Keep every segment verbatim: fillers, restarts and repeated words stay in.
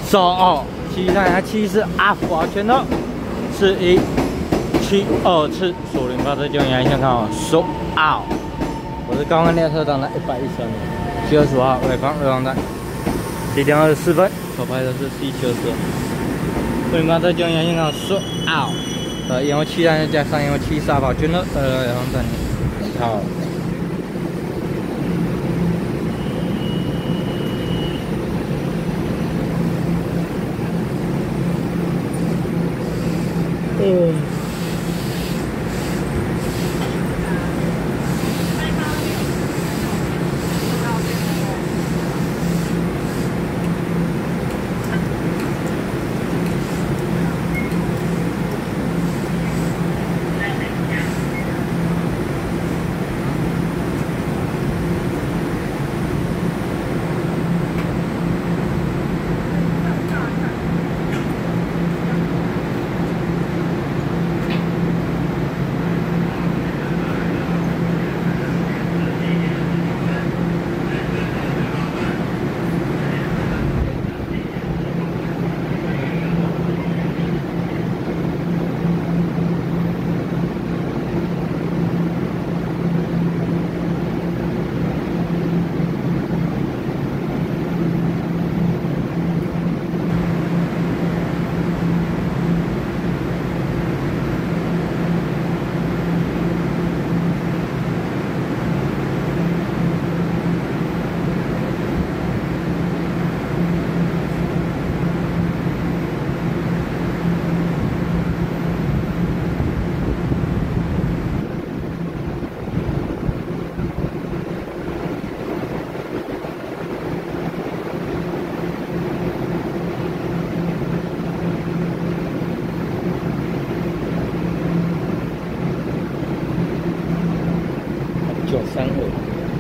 收哦，七三幺七四 F 啊，拳头四一七二次，锁零八这就你先看哦，收 out。我是高安列车长的一百一十二名，七月十五号潍坊潍坊站，七点二十四分，所拍的是 C 七二四。锁零八这就你先看收 out。呃，因为七三加上因为七四 F 拳头呃潍坊站，好。 嗯。九三二。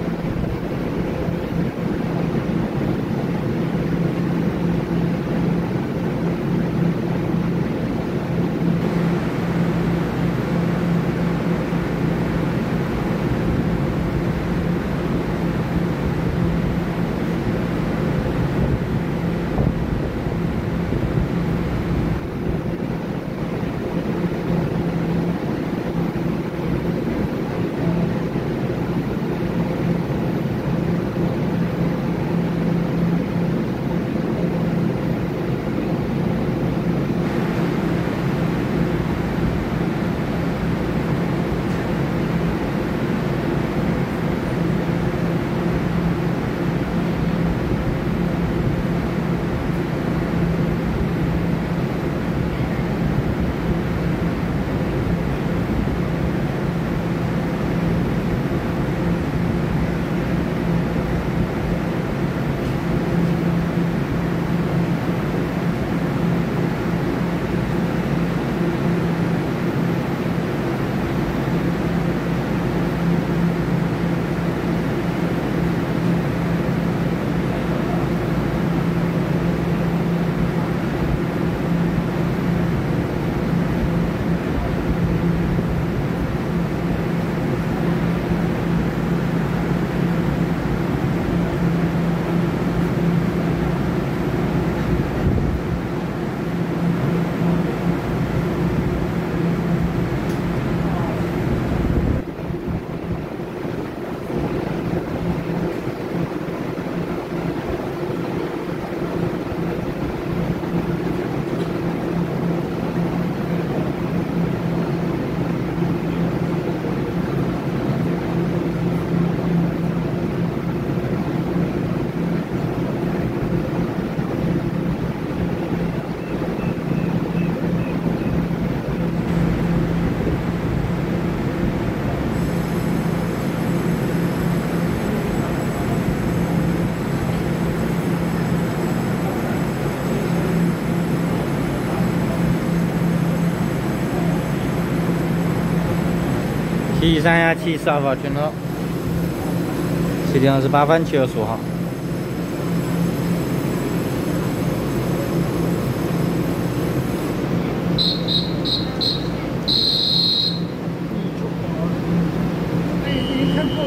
七三幺七四 Alpha 拳头，七点二十八分，七月十五号。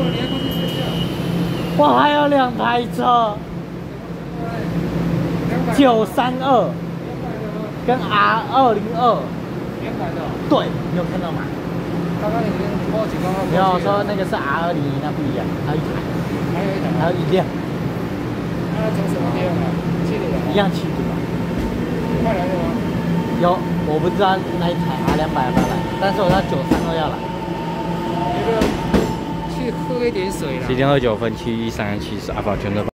我还有两台车， 九三二，跟 R 二零二。 连款的。对， 你有看到吗？ 刚刚已经报警刚刚。 没有说那个是 R 二零一，那不一样，还有一台。 还有一台。 还有一辆。 那从什么地方来？七里啊。 一样七度嘛。 快来了吗？ 有，我不知道那一台 R 两百要不要来，但是我知道九三二要来。 要不要去喝一点水啦？ 七点二九分，七一三七是阿法全的。